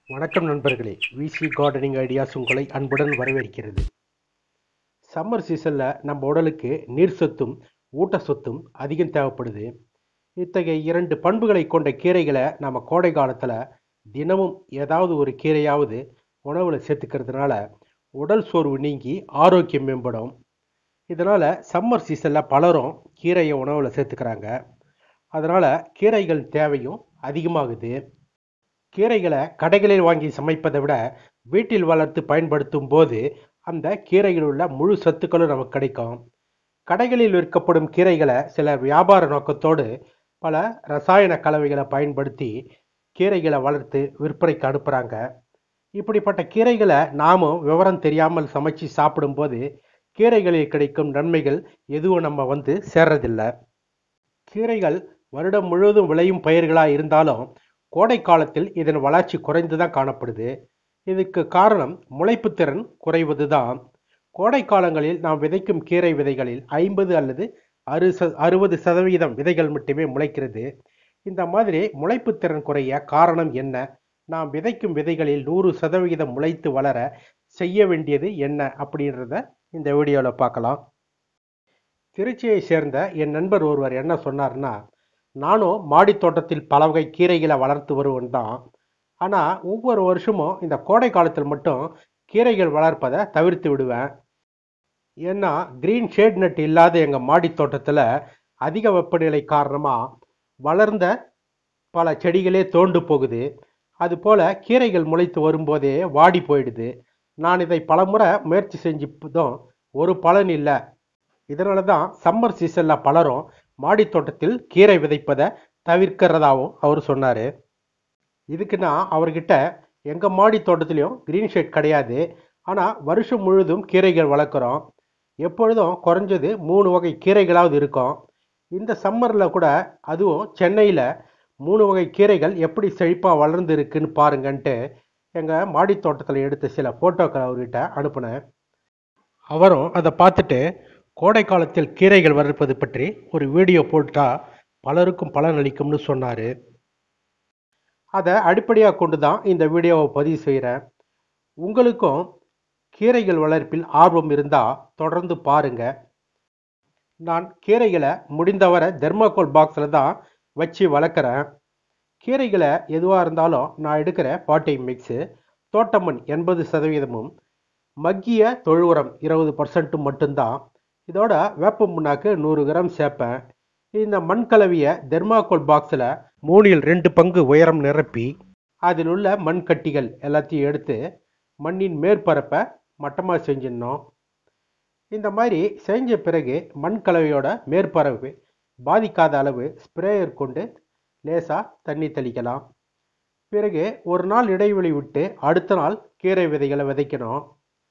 வணக்கம் நண்பர்களே, விசி gardening ideas உங்களை அன்புடன் வரவேற்கிறது. சம்மர் சீசனில் நம்ம உடலுக்கு நீர் சத்தும் ஊட்டச்சத்தும் அதிகம் தேவைப்படுது. இத்தகைய இரண்டு பண்புகளை கொண்ட கீரைகளை நம்ம கோடை காலத்தில் தினமும் ஏதாவது ஒரு கீரையாவது உணவில் சேர்த்துக்கிறதுனால உடல் சோர்வு நீங்கி ஆரோக்கியம் மேம்படும். இதனால் சம்மர் சீசனில் பலரும் கீரையை உணவில் சேர்த்துக்கிறாங்க. அதனால் கீரைகள் தேவையும் அதிகமாகுது. கீரைகளை கடைகளில் வாங்கி சமைப்பதை விட வீட்டில் வளர்த்து பயன்படுத்தும் போது அந்த கீரையில் உள்ள முழு சத்துக்களும் நமக்கு கிடைக்கும். கடைகளில் விற்கப்படும் கீரைகளை சிலர் வியாபார நோக்கத்தோடு பல ரசாயன கலவைகளை பயன்படுத்தி கீரைகளை வளர்த்து விற்பனைக்கு அனுப்புகிறாங்க. இப்படிப்பட்ட கீரைகளை நாமும் விவரம் தெரியாமல் சமைச்சு சாப்பிடும்போது கீரைகளில் கிடைக்கும் நன்மைகள் எதுவும் நம்ம சேர்றதில்லை. கீரைகள் வருடம் முழுவதும் விளையும் பயிர்களாக இருந்தாலும் கோடை காலத்தில் இதன் வளர்ச்சி குறைந்து தான் காணப்படுது. இதுக்கு காரணம் முளைப்பு திறன் குறைவது தான். கோடை காலங்களில் நாம் விதைக்கும் கீரை விதைகளில் 50 அல்லது 60% விதைகள் மட்டுமே முளைக்கிறது. இந்த மாதிரி முளைப்பு திறன் குறைய காரணம் என்ன? நாம் விதைக்கும் விதைகளில் 100% முளைத்து வளர செய்ய வேண்டியது என்ன அப்படின்றத இந்த வீடியோவில் பார்க்கலாம். திருச்சியை சேர்ந்த என் நண்பர் ஒருவர் என்ன சொன்னார்னா, நானும் மாடி தோட்டத்தில் பல வகை கீரைகளை வளர்த்து வருவன் தான். ஆனால் ஒவ்வொரு வருஷமும் இந்த கோடை காலத்தில் மட்டும் கீரைகள் வளர்ப்பதை தவிர்த்து விடுவேன். ஏன்னா கிரீன் ஷேட் நெட் இல்லாத எங்கள் மாடி தோட்டத்தில் அதிக வெப்பநிலை காரணமாக வளர்ந்த பல செடிகளே தோண்டு போகுது. அதுபோல் கீரைகள் முளைத்து வரும்போதே வாடி போயிடுது. நான் இதை பலமுறை முயற்சி செஞ்சுதும் ஒரு பலன் இல்லை. இதனால தான் சம்மர் சீசனில் பலரும் மாடி தோட்டத்தில் கீரை விதைப்பதை தவிர்க்கிறதாகவும் அவர் சொன்னார். இதுக்கு நான் அவர்கிட்ட எங்கள் மாடி தோட்டத்துலேயும் கிரீன் ஷேட் கிடையாது, ஆனால் வருஷம் முழுதும் கீரைகள் வளர்க்குறோம். எப்பொழுதும் குறைஞ்சது 3 வகை கீரைகளாவது இருக்கும். இந்த சம்மரில் கூட அதுவும் சென்னையில் 3 வகை கீரைகள் எப்படி செழிப்பாக வளர்ந்து இருக்குன்னு பாருங்கன்ட்டு எங்கள் மாடி தோட்டத்தில் எடுத்த சில ஃபோட்டோக்களை அவர்கிட்ட அனுப்புனேன். அவரும் அதை பார்த்துட்டு கோடை காலத்தில் கீரைகள் வளர்ப்பது பற்றி ஒரு வீடியோ போட்டால் பலருக்கும் பலன் அளிக்கும்னு சொன்னார். அதை அடிப்படையாக கொண்டு தான் இந்த வீடியோவை பதிவு செய்கிறேன். உங்களுக்கும் கீரைகள் வளர்ப்பில் ஆர்வம் இருந்தால் தொடர்ந்து பாருங்கள். நான் கீரைகளை முடிந்தவரை தெர்மாக்கோல் பாக்ஸில் தான் வச்சு வளர்க்குறேன். கீரைகளை எதுவாக இருந்தாலும் நான் எடுக்கிற பாட்டை மிக்ஸு தோட்டமண் 80%, மக்கிய தொழு உரம் 20% மட்டும்தான். இதோட வேப்ப முன்னாக்கு 100 கிராம் சேர்ப்பேன். இந்த மண் கலவியை தெர்மாக்கோல் பாக்ஸில் 3/2 பங்கு உயரம் நிரப்பி அதில் உள்ள மண் கட்டிகள் எல்லாத்தையும் எடுத்து மண்ணின் மேற்பரப்பை மட்டமாக செஞ்சிடணும். இந்த மாதிரி செஞ்ச பிறகு மண் கலவையோட மேற்பரப்பு பாதிக்காத அளவு ஸ்ப்ரேயர் கொண்டு லேசாக தண்ணி தெளிக்கலாம். பிறகு ஒரு நாள் இடைவெளி விட்டு அடுத்த நாள் கீரை விதைகளை விதைக்கணும்.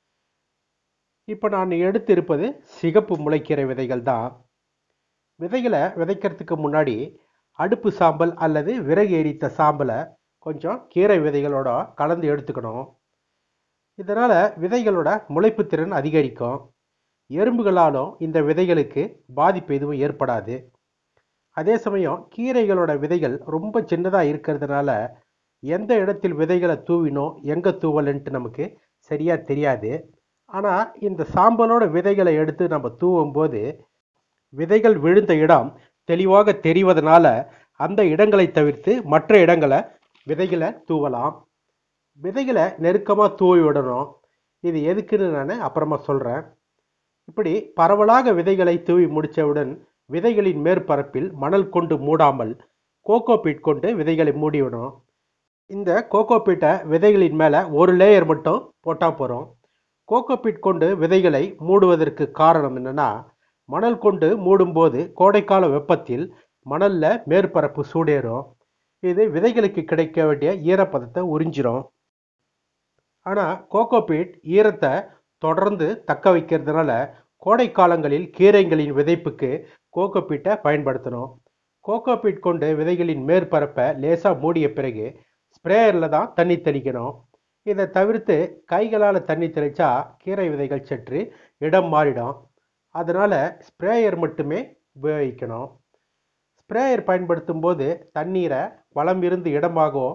இப்போ நான் எடுத்து இருப்பது சிகப்பு முளைக்கீரை விதைகள் தான். விதைகளை விதைக்கிறதுக்கு முன்னாடி அடுப்பு சாம்பல் அல்லது விறகு எரித்த சாம்பலை கொஞ்சம் கீரை விதைகளோட கலந்து எடுத்துக்கணும். இதனால் விதைகளோட முளைப்பு திறன் அதிகரிக்கும். எறும்புகளாலும் இந்த விதைகளுக்கு பாதிப்பு எதுவும் ஏற்படாது. அதே சமயம் கீரைகளோட விதைகள் ரொம்ப சின்னதாக இருக்கிறதுனால எந்த இடத்தில் விதைகளை தூவினோம் எங்கே தூவலன்ட்டு நமக்கு சரியாக தெரியாது. ஆனால் இந்த சாம்பலோட விதைகளை எடுத்து நம்ம தூவும் போது விதைகள் விழுந்த இடம் தெளிவாக தெரிவதனால அந்த இடங்களை தவிர்த்து மற்ற இடங்களை விதைகளை தூவலாம். விதைகளை நெருக்கமாக தூவி விடணும். இது எதுக்குன்னு நான் அப்புறமா சொல்கிறேன். இப்படி பரவலாக விதைகளை தூவி முடித்தவுடன் விதைகளின் மேற்பரப்பில் மணல் கொண்டு மூடாமல் கோகோபீட் கொண்டு விதைகளை மூடிவிடணும். இந்த கோகோபீட்டை விதைகளின் மேலே ஒரு லேயர் மட்டும் போட்டால் போகிறோம். கோகோபீட் கொண்டு விதைகளை மூடுவதற்கு காரணம் என்னென்னா, மணல் கொண்டு மூடும்போது கோடைக்கால வெப்பத்தில் மணலில் மேற்பரப்பு சூடேறும். இது விதைகளுக்கு கிடைக்க வேண்டிய ஈரப்பதத்தை உறிஞ்சிரும். ஆனால் கோகோபீட் ஈரத்தை தொடர்ந்து தக்க வைக்கிறதுனால கோடை காலங்களில் கீரைகளின் விதைப்புக்கு கோகோபீட்டை பயன்படுத்தணும். கோகோபீட் கொண்டு விதைகளின் மேற்பரப்பை லேசாக மூடிய பிறகு ஸ்ப்ரேயரில் தான் தண்ணி தெளிக்கணும். இதை தவிர்த்து கைகளால் தண்ணி தெளித்தா கீரை விதைகள் சற்று இடம் மாறிடும். அதனால் ஸ்ப்ரேயர் மட்டுமே உபயோகிக்கணும். ஸ்ப்ரேயர் பயன்படுத்தும் போது தண்ணீரை வலம் இருந்து இடமாகவும்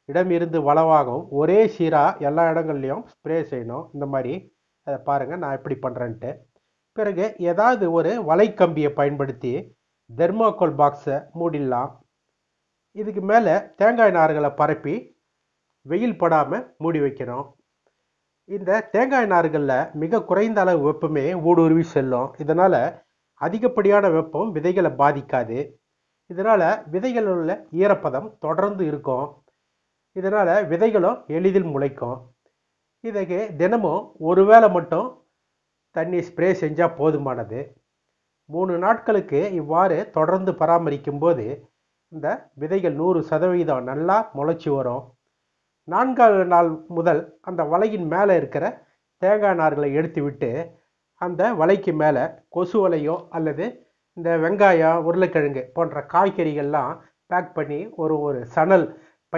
இடம் இருந்து வளவாகவும் ஒரே சீராக எல்லா இடங்கள்லையும் ஸ்ப்ரே செய்யணும். இந்த மாதிரி அதை பாருங்கள் நான் எப்படி பண்ணுறேன்ட்டு. பிறகு ஏதாவது ஒரு வலைக்கம்பியை பயன்படுத்தி தெர்மாக்கோல் பாக்ஸை மூடிடலாம். இதுக்கு மேலே தேங்காய் நார்களை பரப்பி வெயில் படாமல் மூடி வைக்கணும். இந்த தேங்காய் நார்களில் மிக குறைந்த அளவு வெப்பமே ஊடுருவி செல்லும். இதனால் அதிகப்படியான வெப்பம் விதைகளை பாதிக்காது. இதனால் விதைகளில் உள்ள ஈரப்பதம் தொடர்ந்து இருக்கும். இதனால் விதைகளும் எளிதில் முளைக்கும். இதுக்கு தினமும் ஒரு வேளை மட்டும் தண்ணி ஸ்ப்ரே செஞ்சால் போதுமானது. 3 நாட்களுக்கு இவ்வாறு தொடர்ந்து பராமரிக்கும் போது இந்த விதைகள் 100% நல்லா முளைச்சி வரும். 4வது நாள் முதல் அந்த வலையின் மேலே இருக்கிற தேங்காய் நார்களை எடுத்து விட்டு அந்த வலைக்கு மேலே கொசு வலையோ அல்லது இந்த வெங்காயம், உருளைக்கிழங்கு போன்ற காய்கறிகள்லாம் பேக் பண்ணி ஒரு சணல் பை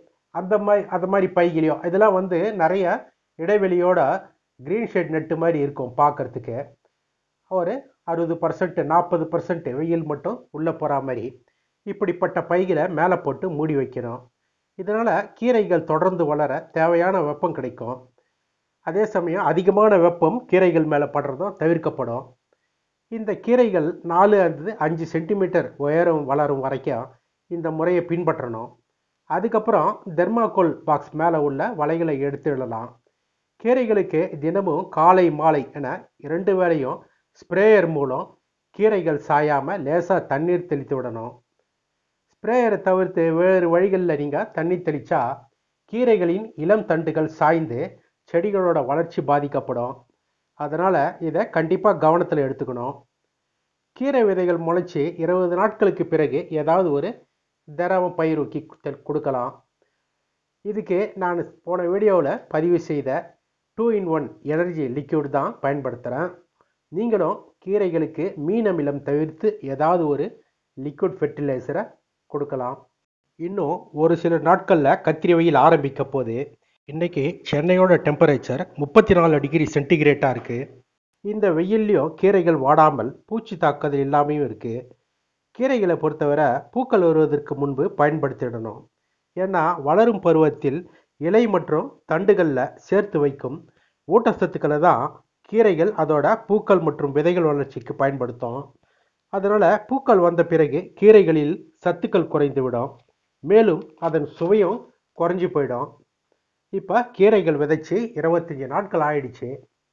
அந்த மாதிரி பைகளையோ இதெல்லாம் நிறைய இடைவெளியோட க்ரீன் ஷேட் நெட்டு மாதிரி இருக்கும். பார்க்குறதுக்கு ஒரு 60% 40% வெயில் மட்டும் உள்ளே போகிற மாதிரி இப்படிப்பட்ட பைகளை மேலே போட்டு மூடி வைக்கணும். இதனால் கீரைகள் தொடர்ந்து வளர தேவையான வெப்பம் கிடைக்கும். அதே சமயம் அதிகமான வெப்பம் கீரைகள் மேலே படுறதும் தவிர்க்கப்படும். இந்த கீரைகள் 4 அல்லது 5 சென்டிமீட்டர் உயரம் வளரும் வரைக்கும் இந்த முறையை பின்பற்றணும். அதுக்கப்புறம் தெர்மாக்கோல் பாக்ஸ் மேலே உள்ள வலைகளை எடுத்துடலாம். கீரைகளுக்கு தினமும் காலை மாலை என 2 வேளையும் ஸ்ப்ரேயர் மூலம் கீரைகள் சாயாமல் லேசாக தண்ணீர் தெளித்து விடணும். ஸ்ப்ரேயரை தவிர்த்து வேறு வழிகளில் நீங்கள் தண்ணீர் தெளித்தா கீரைகளின் இளம் தண்டுகள் சாய்ந்து செடிகளோட வளர்ச்சி பாதிக்கப்படும். அதனால் இதை கண்டிப்பாக கவனத்தில் எடுத்துக்கணும். கீரை விதைகள் முளைச்சி 20 நாட்களுக்கு பிறகு ஏதாவது ஒரு திரவம் பயிரூக்கி கொடுக்கலாம். இதுக்கு நான் போன வீடியோவில் பதிவு செய்த 2-in-1 எனர்ஜி லிக்யூட் தான் பயன்படுத்துகிறேன். நீங்களும் கீரைகளுக்கு மீன் அமிலம் தவிர்த்து ஏதாவது ஒரு லிக்விட் ஃபெர்டிலைசரை கொடுக்கலாம். இன்னும் ஒரு சில நாட்களில் கத்திரி வெயில் ஆரம்பிக்க போது. இன்றைக்கி சென்னையோட டெம்பரேச்சர் 34 டிகிரி சென்டிகிரேட்டாக இருக்குது. இந்த வெயில்லையும் கீரைகள் வாடாமல் பூச்சி தாக்குதல் இல்லாமையும் இருக்குது. கீரைகளை பொறுத்தவரை பூக்கள் வருவதற்கு முன்பு பயன்படுத்திடணும். ஏன்னா வளரும் பருவத்தில் இலை மற்றும் தண்டுகளில் சேர்த்து வைக்கும் ஊட்டச்சத்துக்களை தான் கீரைகள் அதோட பூக்கள் மற்றும் விதைகள் வளர்ச்சிக்கு பயன்படுத்தும். அதனால் பூக்கள் வந்த பிறகு கீரைகளில் சத்துக்கள் குறைந்துவிடும். மேலும் அதன் சுவையும் குறைஞ்சி போயிடும். இப்போ கீரைகள் விதைச்சி 25 நாட்கள் ஆயிடுச்சு.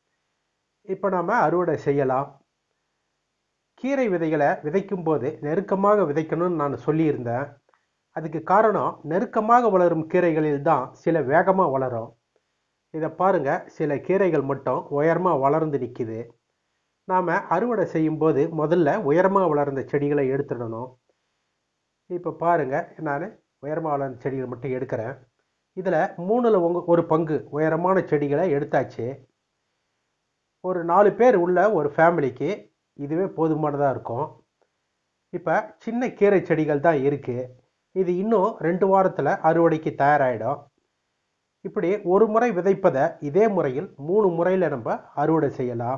இப்போ நாம் அறுவடை செய்யலாம். கீரை விதைகளை விதைக்கும் போது நெருக்கமாக விதைக்கணும்னு நான் சொல்லியிருந்தேன். அதுக்கு காரணம் நெருக்கமாக வளரும் கீரைகளில் தான் சில வேகமாக வளரும். இதை பாருங்கள், சில கீரைகள் மட்டும் உயரமாக வளர்ந்து நிற்கிது. நாம் அறுவடை செய்யும்போது முதல்ல உயரமாக வளர்ந்த செடிகளை எடுத்துடணும். இப்போ பாருங்கள், நான் உயரமாக வளர்ந்த செடிகளை மட்டும் எடுக்கிறேன். இதில் 3ல் 1 பங்கு உயரமான செடிகளை எடுத்தாச்சு. ஒரு 4 பேர் உள்ள ஒரு ஃபேமிலிக்கு இதுவே போதுமானதாக இருக்கும். இப்போ சின்ன கீரை செடிகள் தான் இருக்குது. இது இன்னும் 2 வாரத்தில் அறுவடைக்கு தயாராகிடும். இப்படி ஒரு முறை விதைப்பதை இதே முறையில் 3 முறையில் நம்ம அறுவடை செய்யலாம்.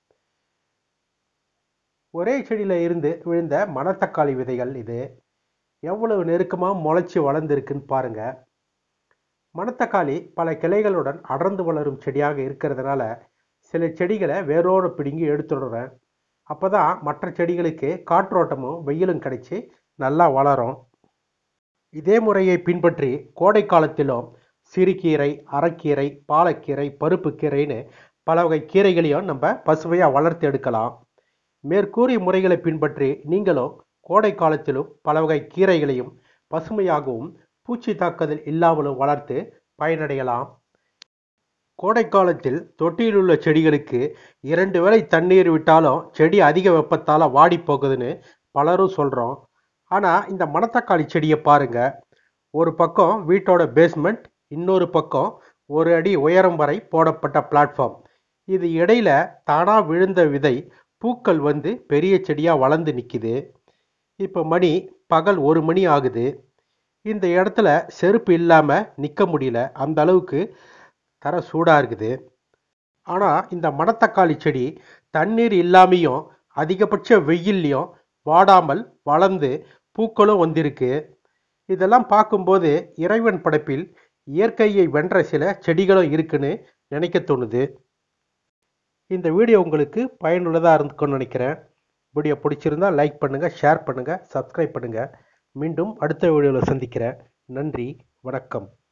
ஒரே செடியில் இருந்து விழுந்த மணத்தக்காளி விதைகள் இது. எவ்வளவு நெருக்கமாக முளைச்சி வளர்ந்துருக்குன்னு பாருங்கள். மணத்தக்காளி பல கிளைகளுடன் அடர்ந்து வளரும் செடியாக இருக்கிறதுனால சில செடிகளை வேரோடு பிடுங்கி எடுத்துடுறேன். அப்போ தான் மற்ற செடிகளுக்கு காற்றோட்டமும் வெயிலும் கிடைச்சி நல்லா வளரும். இதே முறையை பின்பற்றி கோடை காலத்திலும் சிறுகீரை, அரைக்கீரை, பாலக்கீரை, பருப்பு கீரைன்னு பல வகை கீரைகளையும் நம்ம பசுமையாக வளர்த்து எடுக்கலாம். மேற்கூறிய முறைகளை பின்பற்றி நீங்களும் கோடை காலத்திலும் பல வகை கீரைகளையும் பசுமையாகவும் பூச்சி தாக்குதல் இல்லாமலும் வளர்த்து பயனடையலாம். கோடை காலத்தில் தொட்டியில் உள்ள செடிகளுக்கு 2 வேளை தண்ணீர் விட்டாலும் செடி அதிக வெப்பத்தால் வாடி போகுதுன்னு பலரும் சொல்கிறோம். ஆனால் இந்த மணத்தக்காளி செடியை பாருங்கள். ஒரு பக்கம் வீட்டோட பேஸ்மெண்ட், இன்னொரு பக்கம் 1 அடி உயரம் வரை போடப்பட்ட பிளாட்ஃபார்ம். இது இடையில தானாக விழுந்த விதை பூக்கள் வந்து பெரிய செடியாக வளர்ந்து நிற்கிது. இப்போ பகல் 1 மணி ஆகுது. இந்த இடத்துல செருப்பு இல்லாமல் நிற்க முடியல, அந்த அளவுக்கு தர சூடாக இருக்குது. ஆனால் இந்த மணத்தக்காளி செடி தண்ணீர் இல்லாமையும் அதிகபட்ச வெயில்லையும் வாடாமல் வளர்ந்து பூக்களும் வந்திருக்கு. இதெல்லாம் பார்க்கும்போது இறைவன் படைப்பில் இயற்கையை வென்ற சில செடிகளும் இருக்குன்னு நினைக்க தோணுது. இந்த வீடியோ உங்களுக்கு பயனுள்ளதாக இருந்துக்கும்னு நினைக்கிறேன். வீடியோ பிடிச்சிருந்தா லைக் பண்ணுங்கள், ஷேர் பண்ணுங்கள், சப்ஸ்கிரைப் பண்ணுங்கள். மீண்டும் அடுத்த வீடியோவில் சந்திக்கிறேன். நன்றி, வணக்கம்.